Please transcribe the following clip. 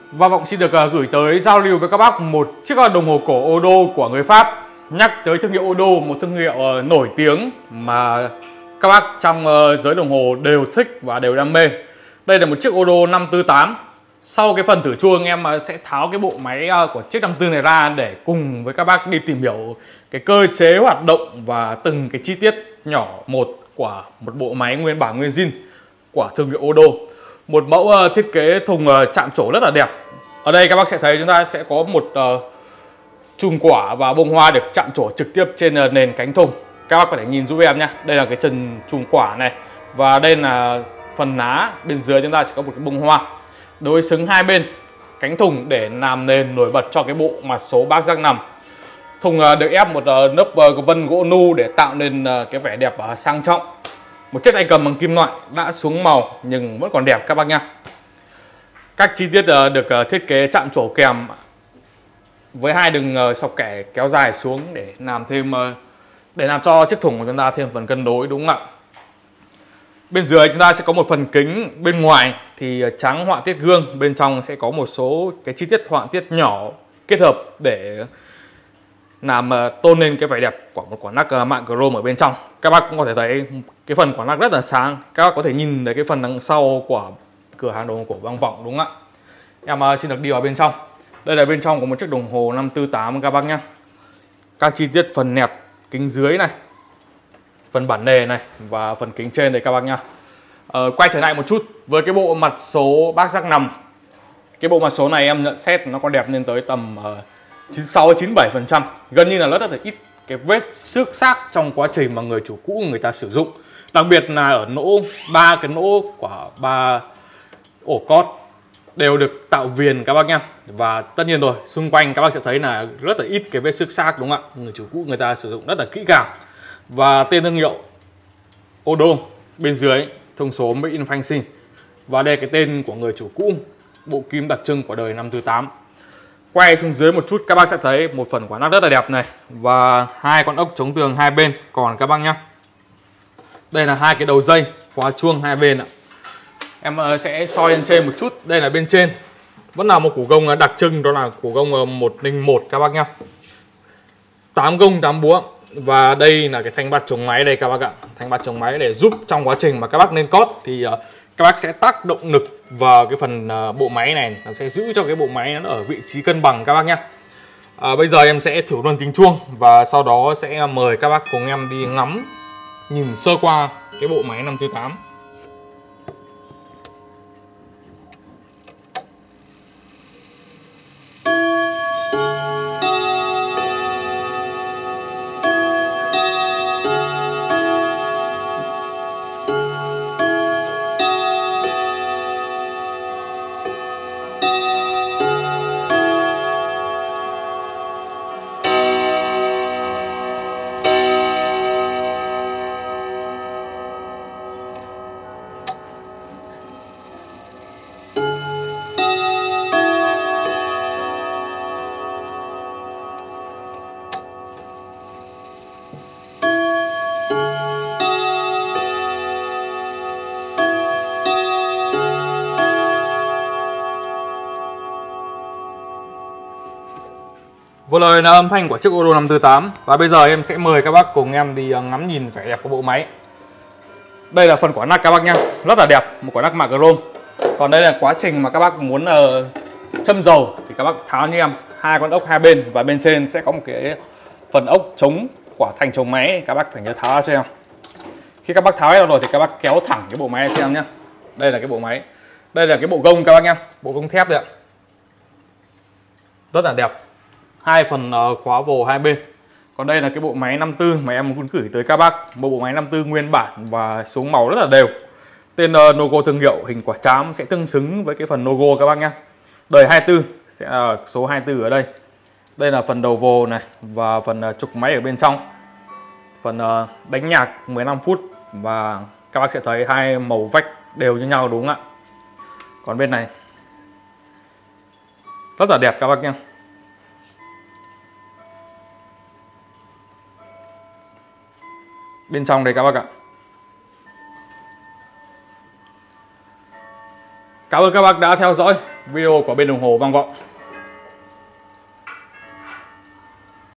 Và Vọng xin được gửi tới giao lưu với các bác một chiếc đồng hồ cổ Odo của người Pháp. Nhắc tới thương hiệu Odo, một thương hiệu nổi tiếng mà các bác trong giới đồng hồ đều thích và đều đam mê. Đây là một chiếc Odo 548. Sau cái phần thử chuông em sẽ tháo cái bộ máy của chiếc 54 này ra để cùng với các bác đi tìm hiểu cái cơ chế hoạt động và từng cái chi tiết nhỏ một của một bộ máy nguyên bản nguyên zin của thương hiệu Odo. Một mẫu thiết kế thùng chạm trổ rất là đẹp. Ở đây các bác sẽ thấy chúng ta sẽ có một chùm quả và bông hoa được chạm trổ trực tiếp trên nền cánh thùng. Các bác có thể nhìn giúp em nhé. Đây là cái chân chùm quả này và đây là phần lá. Bên dưới chúng ta sẽ có một cái bông hoa đối xứng hai bên cánh thùng để làm nền nổi bật cho cái bộ mặt số bát giác nằm. Thùng được ép một lớp vân gỗ nu để tạo nên cái vẻ đẹp sang trọng. Một chiếc tay cầm bằng kim loại đã xuống màu nhưng vẫn còn đẹp các bác nhá. Các chi tiết được thiết kế chạm trổ kèm với hai đường sọc kẻ kéo dài xuống để làm cho chiếc thùng của chúng ta thêm phần cân đối, đúng không ạ? Bên dưới chúng ta sẽ có một phần kính, bên ngoài thì trắng họa tiết gương, bên trong sẽ có một số cái chi tiết họa tiết nhỏ kết hợp để làm tôn lên cái vẻ đẹp của một quả lắc mạ chrome ở bên trong. Các bác cũng có thể thấy cái phần quả lắc rất là sáng. Các bác có thể nhìn thấy cái phần đằng sau của cửa hàng đồng hồ cổ Vang Vọng, đúng không ạ? Em xin được đi vào bên trong. Đây là bên trong của một chiếc đồng hồ 548 các bác nhé. Các chi tiết phần nẹp kính dưới này, phần bản nề này và phần kính trên đây các bác nhá. Quay trở lại một chút với cái bộ mặt số bát giác nằm. Cái bộ mặt số này em nhận xét nó còn đẹp lên tới tầm 96-97%. Gần như là rất là ít cái vết xước xác trong quá trình mà người chủ cũ người ta sử dụng. Đặc biệt là ở ba cái nỗ của ba ổ cót đều được tạo viền các bác nhá. Và tất nhiên rồi, xung quanh các bác sẽ thấy là rất là ít cái vết xước xác, đúng không ạ? Người chủ cũ người ta sử dụng rất là kỹ càng. Và tên thương hiệu Odo bên dưới, thông số Made in France. Và đây cái tên của người chủ cũ, bộ kim đặc trưng của đời 548. Quay xuống dưới một chút các bác sẽ thấy một phần quả lắc rất là đẹp này và hai con ốc chống tường hai bên còn các bác nhá. Đây là hai cái đầu dây khóa chuông hai bên ạ. Em sẽ soi lên trên một chút. Đây là bên trên vẫn là một củ gông đặc trưng, đó là củ gông 101 các bác nhá. 8 gông 8 búa. Và đây là cái thanh bát chống máy đây các bác ạ. Thanh bát chống máy để giúp trong quá trình mà các bác lên cót thì các bác sẽ tác động lực vào cái phần bộ máy này, nó sẽ giữ cho cái bộ máy nó ở vị trí cân bằng các bác nhé. Bây giờ em sẽ thử luôn tiếng chuông và sau đó sẽ mời các bác cùng em đi ngắm, nhìn sơ qua cái bộ máy 548. Vừa rồi là âm thanh của chiếc Odo 548. Và bây giờ em sẽ mời các bác cùng em đi ngắm nhìn vẻ đẹp của bộ máy. Đây là phần quả lắc các bác nhá, rất là đẹp, một quả lắc mạ chrome. Còn đây là quá trình mà các bác muốn châm dầu thì các bác tháo như em hai con ốc hai bên và bên trên sẽ có một cái phần ốc chống quả thành chống máy, các bác phải nhớ tháo ra cho em. Khi các bác tháo hết rồi thì các bác kéo thẳng cái bộ máy này cho em nhé. Đây là cái bộ máy, đây là cái bộ gông các bác nhá, bộ gông thép đấy ạ, rất là đẹp. Hai phần khóa vồ hai bên. Còn đây là cái bộ máy 54 mà em muốn gửi tới các bác, một bộ máy 54 nguyên bản và xuống màu rất là đều. Tên logo thương hiệu hình quả trám sẽ tương xứng với cái phần logo các bác nhé. Đời 24 sẽ là số 24 ở đây. Đây là phần đầu vồ này và phần trục máy ở bên trong. Phần đánh nhạc 15 phút và các bác sẽ thấy hai màu vách đều như nhau, đúng không ạ? Còn bên này rất là đẹp các bác nhé. Bên trong đây các bác ạ. Cảm ơn các bác đã theo dõi video của bên đồng hồ vang vọng.